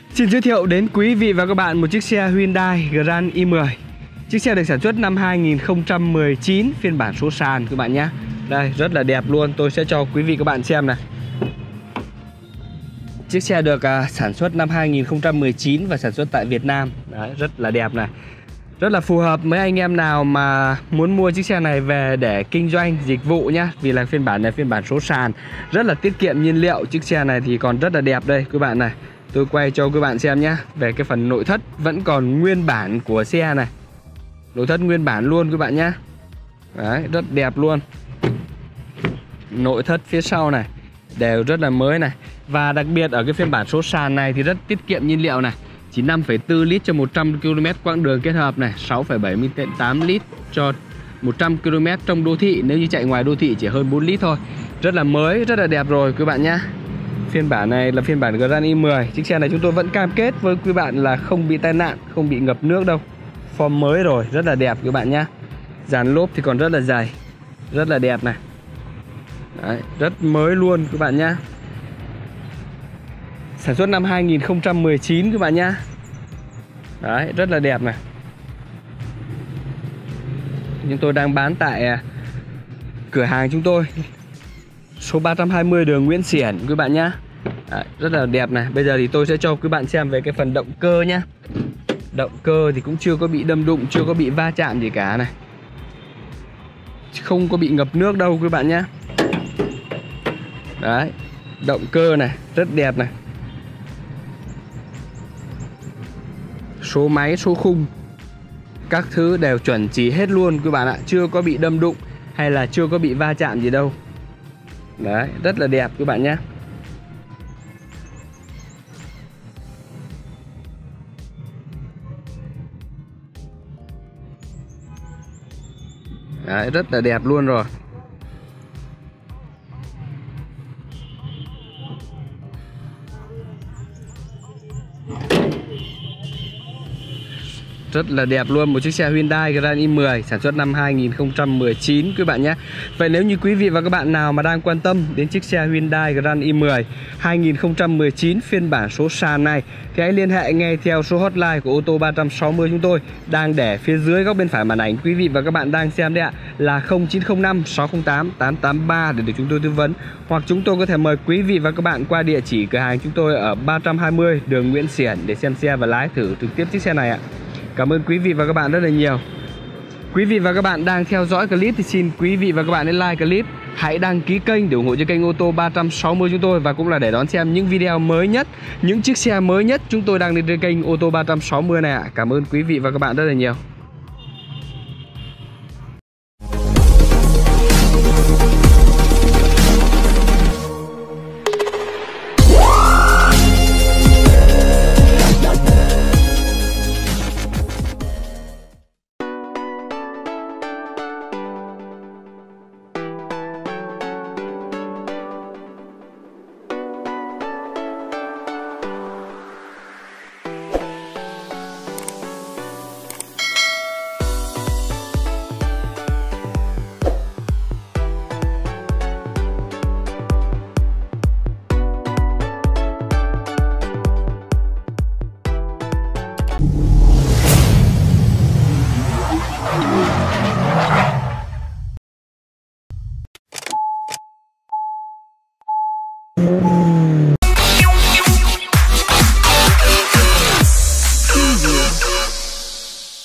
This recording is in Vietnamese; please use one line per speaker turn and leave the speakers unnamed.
Xin giới thiệu đến quý vị và các bạn một chiếc xe Hyundai Grand i10. Chiếc xe được sản xuất năm 2019, phiên bản số sàn các bạn nhé. Đây, rất là đẹp luôn, tôi sẽ cho quý vị các bạn xem này. Chiếc xe được sản xuất năm 2019 và sản xuất tại Việt Nam. Đấy, rất là đẹp này. Rất là phù hợp với anh em nào mà muốn mua chiếc xe này về để kinh doanh dịch vụ nhá. Vì là phiên bản này phiên bản số sàn, rất là tiết kiệm nhiên liệu. Chiếc xe này thì còn rất là đẹp đây các bạn này. Tôi quay cho các bạn xem nhé. Về cái phần nội thất vẫn còn nguyên bản của xe này. Nội thất nguyên bản luôn các bạn nhé. Đấy, rất đẹp luôn. Nội thất phía sau này đều rất là mới này. Và đặc biệt ở cái phiên bản số sàn này thì rất tiết kiệm nhiên liệu này. Chỉ 5,4 lít cho 100 km quãng đường kết hợp này, 6,78 lít cho 100 km trong đô thị. Nếu như chạy ngoài đô thị chỉ hơn 4 lít thôi. Rất là mới, rất là đẹp rồi quý bạn nhá. Phiên bản này là phiên bản Grand i10. Chiếc xe này chúng tôi vẫn cam kết với quý bạn là không bị tai nạn, không bị ngập nước đâu. Form mới rồi, rất là đẹp các bạn nhá. Dàn lốp thì còn rất là dày, rất là đẹp này. Đấy, rất mới luôn các bạn nhá. Sản xuất năm 2019 các bạn nhá. Đấy, rất là đẹp này. Chúng tôi đang bán tại cửa hàng chúng tôi, số 320 đường Nguyễn Xiển các bạn nhá. Đấy, rất là đẹp này. Bây giờ thì tôi sẽ cho quý bạn xem về cái phần động cơ nhá. Động cơ thì cũng chưa có bị đâm đụng, chưa có bị va chạm gì cả này. Không có bị ngập nước đâu quý bạn nhá. Đấy, động cơ này, rất đẹp này. Số máy, số khung, các thứ đều chuẩn chỉ hết luôn quý bạn ạ. Chưa có bị đâm đụng hay là chưa có bị va chạm gì đâu. Đấy, rất là đẹp các bạn nhé. Đấy, rất là đẹp luôn rồi. Rất là đẹp luôn, một chiếc xe Hyundai Grand i10 sản xuất năm 2019 quý bạn nhé. Vậy nếu như quý vị và các bạn nào mà đang quan tâm đến chiếc xe Hyundai Grand i10 2019 phiên bản số sàn này thì hãy liên hệ ngay theo số hotline của ô tô 360 chúng tôi đang để phía dưới góc bên phải màn ảnh quý vị và các bạn đang xem đấy ạ, là 0905 608 883 để được chúng tôi tư vấn. Hoặc chúng tôi có thể mời quý vị và các bạn qua địa chỉ cửa hàng chúng tôi ở 320 đường Nguyễn Xiển để xem xe và lái thử trực tiếp chiếc xe này ạ. Cảm ơn quý vị và các bạn rất là nhiều. Quý vị và các bạn đang theo dõi clip thì xin quý vị và các bạn hãy like clip, hãy đăng ký kênh để ủng hộ cho kênh ô tô 360 chúng tôi, và cũng là để đón xem những video mới nhất, những chiếc xe mới nhất chúng tôi đang lên trên kênh ô tô 360 này ạ. Cảm ơn quý vị và các bạn rất là nhiều.
Mm-hmm.